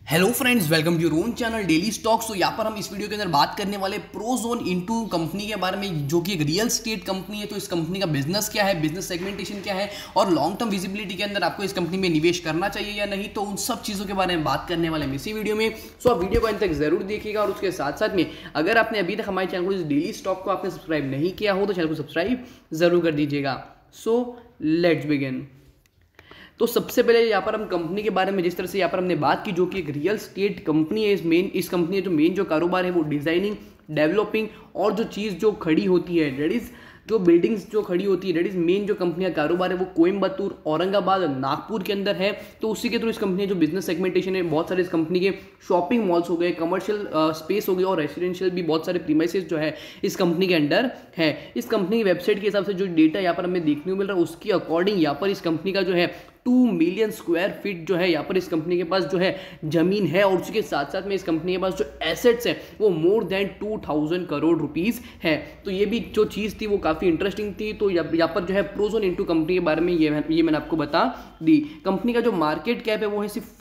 Hello friends, welcome to your own channel Daily Stocks. तो यहाँ पर हम इस वीडियो के अंदर बात करने वाले प्रोजोन इनटू कंपनी के बारे में, जो कि एक रियल स्टेट कंपनी है। तो इस कंपनी का बिजनेस क्या है, बिजनेस सेगमेंटेशन क्या है और लॉन्ग टर्म विजिबिलिटी के अंदर आपको इस कंपनी में निवेश करना चाहिए या नहीं, तो उन सब चीज़ों के बारे में बात करने वाले हैं इसी वीडियो में। सो आप वीडियो को अंत तक जरूर देखिएगा और उसके साथ साथ में अगर आपने अभी तक हमारे चैनल को, इस डेली स्टॉक को आपने सब्सक्राइब नहीं किया हो तो चैनल को सब्सक्राइब जरूर कर दीजिएगा। So let's begin. तो सबसे पहले यहाँ पर हम कंपनी के बारे में जिस तरह से यहाँ पर हमने बात की, जो कि एक रियल स्टेट कंपनी है। इस कंपनी का जो मेन जो कारोबार है वो डिजाइनिंग, डेवलपिंग और जो चीज़ जो खड़ी होती है, डेट इज जो बिल्डिंग्स जो खड़ी होती है, डेट इज मेन जो कंपनी का कारोबार है वो कोयम्बतूर, औरंगाबाद, नागपुर के अंदर है। तो उसी के थ्रू इस कंपनी जो बिजनेस सेगमेंटेशन है, बहुत सारे इस कंपनी के शॉपिंग मॉल्स हो गए, कमर्शियल स्पेस हो गए और रेसिडेंशियल भी बहुत सारे प्रीमाइसेस जो है इस कंपनी के अंडर है। इस कंपनी की वेबसाइट के हिसाब से जो डेटा यहाँ पर हमें देखने को मिल रहा है, उसके अकॉर्डिंग यहाँ पर इस कंपनी का जो है 2 मिलियन स्क्वायर फीट जो है यहाँ पर इस कंपनी के पास जो है जमीन है। और उसके साथ साथ में इस कंपनी के पास जो एसेट्स है वो मोर देन 2000 करोड़ रुपीस है। तो ये भी जो चीज़ थी वो काफ़ी इंटरेस्टिंग थी। तो यहाँ पर जो है प्रोजोन इनटू कंपनी के बारे में ये मैंने आपको बता दी। कंपनी का जो मार्केट कैप है वो है सिर्फ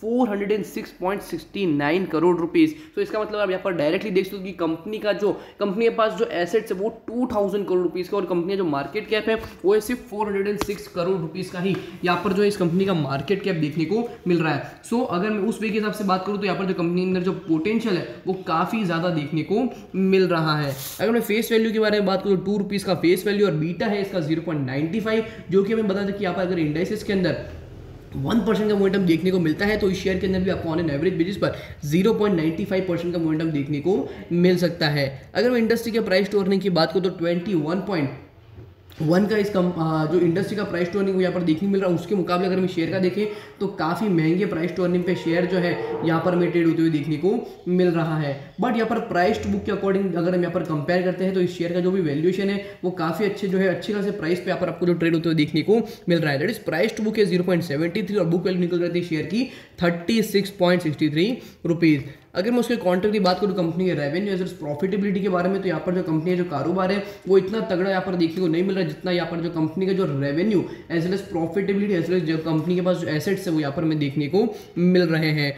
406.69 करोड़ रुपीस। तो इसका मतलब आप यहाँ पर डायरेक्टली देख सकते हो कि कंपनी के पास जो एसेट्स है वो 2000 करोड़ रुपीस का, और कंपनी का जो मार्केट कैप है वो है सिर्फ 406 करोड़ रुपीस का ही यहाँ पर जो है इस कंपनी का मार्केट कैप देखने को मिल रहा है। सो अगर मैं उस वे के हिसाब से बात करूं तो यहाँ पर जो कंपनी के अंदर जो पोटेंशियल है वो काफी ज्यादा देखने को मिल रहा है। अगर मैं फेस वैल्यू के बारे में बात करूं तो 2 रुपीस का फेस वैल्यू और बीटा है इसका 0.95, जो कि हमें बता दें कि यहाँ पर अगर इंडाइसेस के अंदर 1% का मोमेंटम देखने को मिलता है तो इस शेयर के अंदर भी आपको ऑन एन एवरेज बेसिस पर 0.95% का मोमेंटम देखने को मिल सकता है। अगर मैं इंडस्ट्री के प्राइस टू अर्निंग की बात करूं तो 21.1 का जो इंडस्ट्री का प्राइस टू अर्निंग वो यहाँ पर देखने मिल रहा है। उसके मुकाबले अगर हम शेयर का देखें तो काफ़ी महंगे प्राइस टू अर्निंग पे शेयर जो है यहाँ पर हमें ट्रेड होते हुए देखने को मिल रहा है। बट यहाँ पर प्राइस टू बुक के अकॉर्डिंग अगर हम यहाँ पर कंपेयर करते हैं तो इस शेयर का जो भी वैल्यूएशन है वो काफ़ी अच्छे खासे प्राइस पे यहाँ पर आपको जो ट्रेड होते हुए देखने को मिल रहा है। That is price to book है 0.73 और बुक वैल्यू निकल रही थी शेयर की 36.63 रुपीज़। अगर मैं उसके काउंटर की बात करूँ कंपनी के रेवेन्यू एज प्रॉफिटेबिलिटी के बारे में, तो यहाँ पर जो कंपनी का जो कारोबार है वो इतना तगड़ा यहाँ पर देखने को नहीं मिल रहा है जितना यहाँ पर जो कंपनी का जो revenue as well as profitability as well as जो कंपनी के पास जो एसेट्स है वो यहाँ पर हमें देखने को मिल रहे हैं।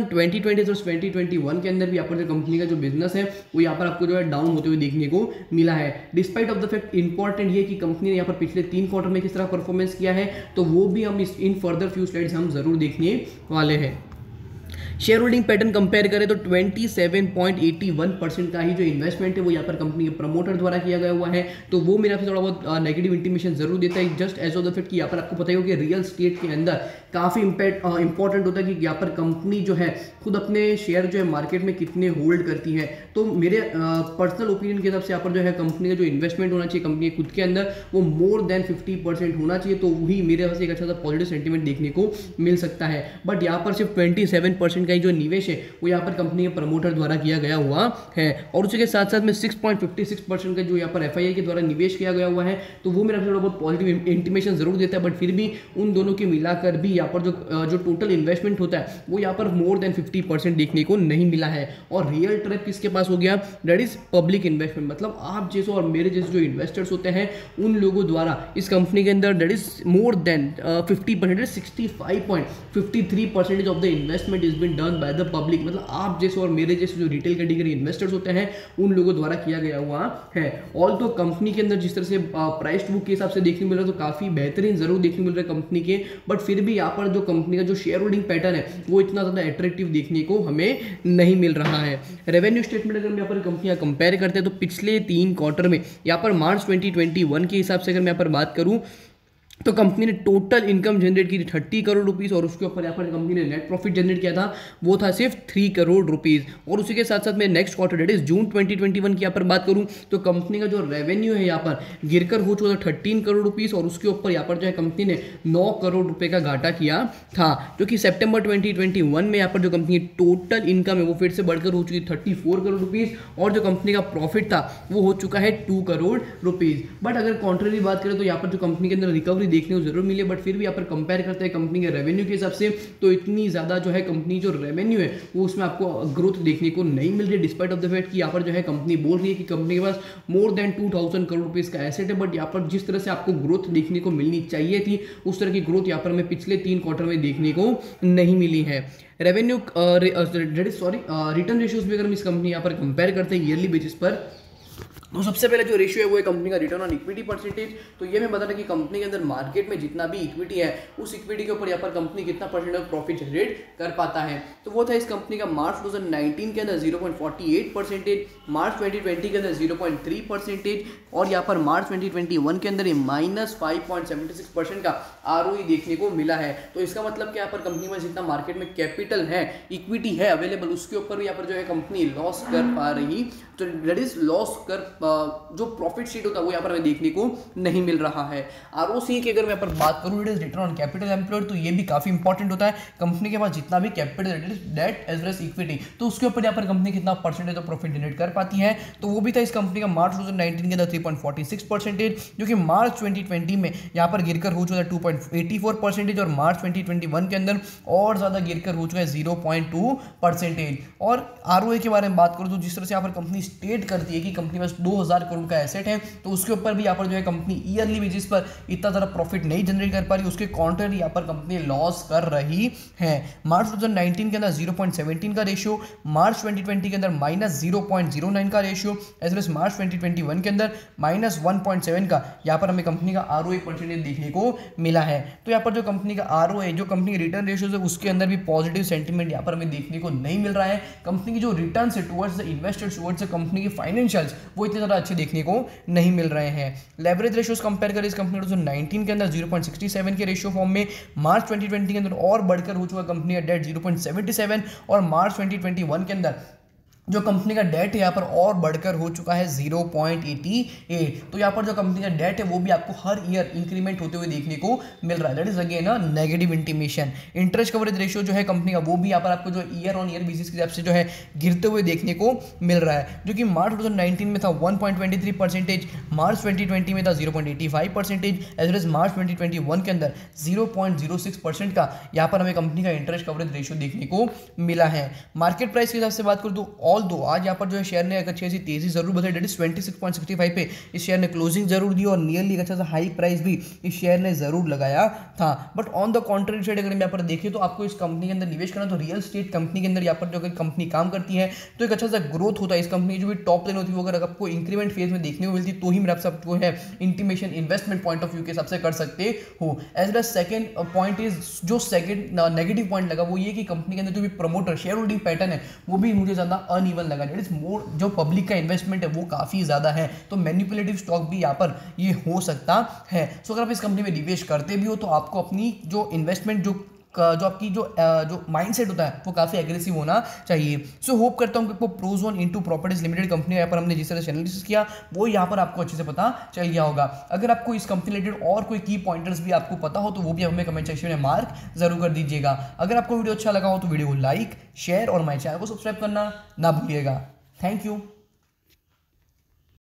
2020 के अंदर भी यहाँ पर जो कंपनी का जो बिजनेस है वो यहाँ पर आपको जो है डाउन होते हुए देखने को मिला है। Despite of the fact important ये कि कंपनी ने यहाँ पर पिछले 3 क्वार्टर में किस तरह परफॉर्मेंस किया है तो वो भी हम इन फर्दर फ्यू स्लाइड्स हम जरूर देखने वाले हैं। शेयर होल्डिंग पैटर्न कंपेयर करें तो 27.81% का ही जो इन्वेस्टमेंट है वो यहाँ पर कंपनी के प्रमोटर द्वारा किया गया हुआ है। तो वो मेरा थोड़ा बहुत नेगेटिव इंटीमेशन जरूर देता है, just as of the fact कि यहाँ पर आपको पता ही हो कि रियल स्टेट के अंदर काफ़ी इंपॉर्टेंट होता है कि यहाँ पर कंपनी जो है खुद अपने शेयर जो है मार्केट में कितने होल्ड करती है। तो मेरे पर्सनल ओपिनियन के हिसाब से यहाँ पर जो है कंपनी का जो इन्वेस्टमेंट होना चाहिए कंपनी खुद के अंदर वो मोर देन 50% होना चाहिए, तो वही मेरे पास एक अच्छा सा पॉजिटिव सेंटीमेंट देखने को मिल सकता है। बट यहाँ पर सिर्फ 27% का जो निवेश है वो यहाँ पर कंपनी के प्रमोटर द्वारा किया गया हुआ है। और उसके साथ साथ में 6.56% का जो यहाँ पर एफआईआई के द्वारा निवेश किया गया हुआ है, तो वो मेरा थोड़ा बहुत पॉजिटिव इंटीमेशन जरूर देता है। बट फिर भी उन दोनों के मिलाकर भी यहाँ पर जो टोटल इन्वेस्टमेंट होता है वो यहाँ पर मोर देन 50% देखने को नहीं मिला है। और रियल ट्रैप किसके पास हो गया, दैट इज पब्लिक इन्वेस्टमेंट। मतलब आप जैसे और मेरे जैसे जो इन्वेस्टर्स होते हैं उन लोगों द्वारा इस कंपनी के अंदर that is more than 50%, 65.53% of the investment is been done by the public. मतलब आप जैसे और मेरे जैसे जो रिटेल कैटेगरी इन्वेस्टर्स होते हैं उन लोगों द्वारा किया गया हुआ है। ऑल तो कंपनी के अंदर जिस तरह से प्राइस टू बुक के हिसाब से देखने मिल रहा है तो काफी बेहतरीन जरूर देखने मिल रहा है कंपनी के। बट फिर भी यहाँ पर जो कंपनी का जो शेयर होल्डिंग पैटर्न है वो इतना ज्यादा अट्रैक्टिव देखने को हमें नहीं मिल रहा है। रेवेन्यू स्टेटमेंट अगर मैं यहाँ पर कंपनियां कंपेयर करते हैं तो पिछले 3 क्वार्टर में यहाँ पर मार्च 2021 के हिसाब से अगर मैं यहाँ पर बात करूं तो कंपनी ने टोटल इनकम जनरेट की थी 30 करोड़ रुपीस और उसके ऊपर यहाँ पर कंपनी ने नेट प्रॉफिट जनरेट किया था वो था सिर्फ 3 करोड़ रुपीस। और उसी के साथ साथ में next quarter date is June 2021 की यहाँ पर बात करूँ तो कंपनी का जो रेवेन्यू है यहाँ पर गिरकर हो चुका था 13 करोड़ रुपीस और उसके ऊपर यहाँ पर जो है कंपनी ने 9 करोड़ रुपए का घाटा किया था, जो कि सितंबर 2021 में यहाँ पर जो कंपनी टोटल इनकम है वो फिर से बढ़कर हो चुकी 34 करोड़ रुपीस और जो कंपनी का प्रॉफिट था वो हो चुका है 2 करोड़ रुपीस। बट अगर कॉन्ट्रेरी बात करें तो यहाँ पर जो कंपनी के अंदर रिकवरी देखने को जरूर मिली, बट फिर भी यहाँ पर कंपेयर करते हैं कंपनी के रेवेन्यू के हिसाब से तो इतनी ज़्यादा जो है कंपनी जो रेवेन्यू है वो उसमें आपको ग्रोथ देखने को नहीं मिल रही, डिस्पाइट ऑफ द फैक्ट कि यहाँ पर जो है कंपनी बोल रही है कि कंपनी के पास मोर देन 2000 करोड़ रुपीज़ का एसेट है, बट यहाँ पर जिस तरह से आपको ग्रोथ देखने को मिलनी चाहिए थी उस तरह की ग्रोथ यहाँ पर हमें पिछले 3 क्वार्टर में देखने को नहीं मिली है। रेवेन्यू रिटर्न रेशियोज भी अगर हम इस कंपनी यहाँ पर कंपेयर करते हैं ईयरली बेसिस पर, तो सबसे पहले जो रेशियो है वो है कंपनी का रिटर्न ऑन इक्विटी परसेंटेज। तो ये मैं बता रहा कि कंपनी के अंदर मार्केट में जितना भी इक्विटी है उस इक्विटी के ऊपर यहाँ पर कंपनी कितना परसेंट ऑफ प्रॉफिट जनरेट कर पाता है। तो वो था इस कंपनी का मार्च 2019 के अंदर 0.48%, मार्च 2020 के अंदर 0.3% और यहाँ पर मार्च 2021 के अंदर ये -5.76% का ROE देखने को मिला है। तो इसका मतलब कि यहाँ पर कंपनी में जितना मार्केट में कैपिटल है, इक्विटी है अवेलेबल, उसके ऊपर भी यहाँ पर जो है कंपनी लॉस कर पा रही, तो दैट इज लॉस कर जो प्रॉफिट शीट होता है वो यहाँ पर हमें देखने को नहीं मिल रहा है। ROCE की अगर मैं यहाँ पर बात करूँ, it is return on capital employed, तो ये भी काफी इंपॉर्टेंट होता है। कंपनी के पास जितना भी capital debt as well as equity, तो उसके ऊपर यहाँ पर कंपनी कितना परसेंटेज ऑफ प्रॉफिट जनरेट कर पाती है, तो वो भी था इस कंपनी का मार्च 2019 के अंदर 3.46%, जो कि मार्च 2020 में यहाँ पर गिरकर हो चुका है 2.84% और मार्च 2021 के अंदर और ज्यादा गिरकर हो चुका है 0.2%। और ROA के बारे में बात करूँ तो जिस तरह से यहाँ पर कंपनी स्टेट करती है कि कंपनी पास 2000 करोड़ का एसेट है, तो उसके ऊपर भी यहाँ पर जो है कंपनी ईयरली बेसिस पर इतना ज़्यादा प्रॉफिट नहीं जनरेट कर पा रही, उसके कॉन्ट्ररी यहाँ पर कंपनी लॉस कर रही है। मार्च 2019 के अंदर 0.17 का रेशियो, मार्च 2020 के अंदर -0.09 का ratio, as well as March 2021 के अंदर -1.7 का यहाँ पर हमें कंपनी का ROA परसेंटेज देखने को मिला है। तो यहाँ पर जो कंपनी का ROA, जो कंपनी के रिटर्न रेशियोज है, उसके अंदर भी पॉजिटिव सेंटीमेंट यहाँ पर हमें देखने को नहीं मिल रहा है। कंपनी की जो रिटर्न है towards the investors, towards the company के फाइनेंशियल्स, वो इतने ज़्यादा अच्छे देखने को नहीं मिल रहे हैं। लेवरेज रेशियोज कंपेयर करें इस कंपनी 2019 के अंदर 0.67 के रेशियो फॉर्म में, मार्च 2020 के अंदर और बढ़कर हो चुका कंपनी का डेट 0.77 और मार्च 2021 के अंदर जो कंपनी का डेट है यहाँ पर और बढ़कर हो चुका है 0.88। तो यहाँ पर जो कंपनी का डेट है वो भी आपको हर ईयर इंक्रीमेंट होते हुए देखने को मिल रहा है, that is again a negative intimation. Interest coverage ratio जो है कंपनी का वो भी यहाँ पर आपको जो ईयर ऑन ईयर बेसिस के हिसाब से जो है गिरते हुए देखने को मिल रहा है, जो कि मार्च 2019 में था 1.23%, मार्च 2020 में था 0.85%, एज वेल एज मार्च 2021 के अंदर 0.06% का यहाँ पर हमें कंपनी का इंटरेस्ट कवरेज रेशियो देखने को मिला है। मार्केट प्राइस के हिसाब से बात करूँ तो दो आज यहाँ पर जो है शेयर ने एक अच्छी ऐसी तेजी जरूर बताई, डेट इज 26.65 पे इस शेयर ने क्लोजिंग जरूर दी और नियरली एक अच्छा सा हाई प्राइस भी इस शेयर ने जरूर लगाया था। But on the contrary side अगर यहाँ पर देखें तो आपको इस कंपनी के अंदर निवेश करना, तो रियल स्टेट कंपनी के अंदर यहाँ पर जो अगर कंपनी काम करती है तो एक अच्छा सा ग्रोथ होता है। इस कंपनी की जो भी टॉप लाइन होती है वो अगर आपको इंक्रीमेंट फेज में देखने को मिलती तो ही मेरा आपको है intimation investment point of view के हिसाब से कर सकते हो। As well second point is, जो सेकंड नेगेटिव पॉइंट लगा वो ये कि कंपनी के अंदर जो भी प्रमोटर शेयर होल्डिंग पैटर्न है वो भी मुझे ज्यादा अनइवन लगा, इट इज मोर, जो पब्लिक का इन्वेस्टमेंट है वो काफी ज्यादा है, तो मैनिपुलेटिव स्टॉक भी यहाँ पर ये हो सकता है। सो अगर आप इस कंपनी में निवेश करते भी हो तो आपको अपनी जो इन्वेस्टमेंट जो आपकी जो माइंडसेट होता है वो काफी एग्रेसिव होना चाहिए। सो होप करता हूँ कि आपको Prozone Intu Properties Limited company यहाँ पर हमने जिस तरह से एनालिसिस किया वो यहाँ पर आपको अच्छे से पता चल गया होगा। अगर आपको इस कंपनी रिलेटेड और कोई की पॉइंटर्स भी आपको पता हो तो वो भी हमें कमेंट सेक्शन में मार्क जरूर कर दीजिएगा। अगर आपको वीडियो अच्छा लगा हो तो वीडियो को लाइक, शेयर और हमारे चैनल को सब्सक्राइब करना ना भूलिएगा। Thank you.